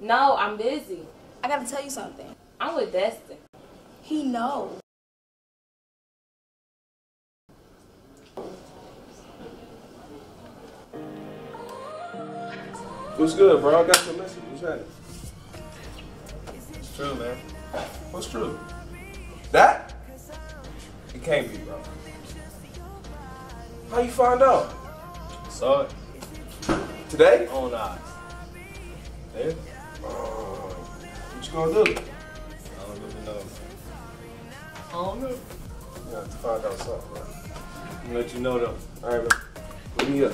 No, I'm busy. I gotta tell you something. I'm with Destin. He knows. What's good, bro? I got your message. What's happening? It's true, man. What's true? That? It can't be, bro. How you find out? Saw it. Today? On eyes. Yeah? What you gonna do? I don't really know. I don't know. You have to find out something, bro. I'm gonna let you know though. All right, bro. Let me up.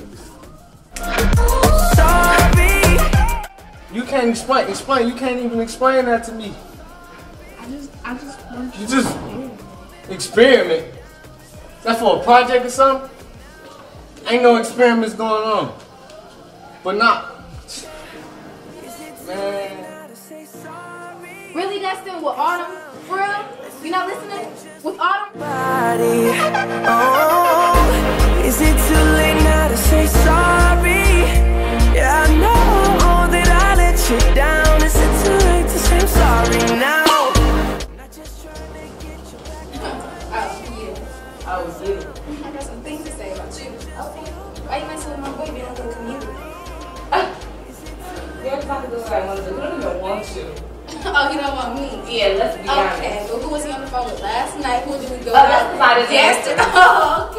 You can't explain. You can't even explain that to me. I just want You just experiment. That's for a project or something? Ain't no experiments going on. But not. Man. Really, Destin, with Autumn? For real? You not listening? With Autumn? Oh, is it too late now to say sorry? Yeah, I know that I let you down. Is it too late to say I'm sorry now? I got some things to say about you. Okay. Why you messing with my boy being able to commute? You ever talk to this guy I want to do? He don't even want you. Oh, you don't want me? Yeah, let's be honest. Okay, well, who was he on the phone with last night? Who did we go Oh, that's about it. yesterday? Oh,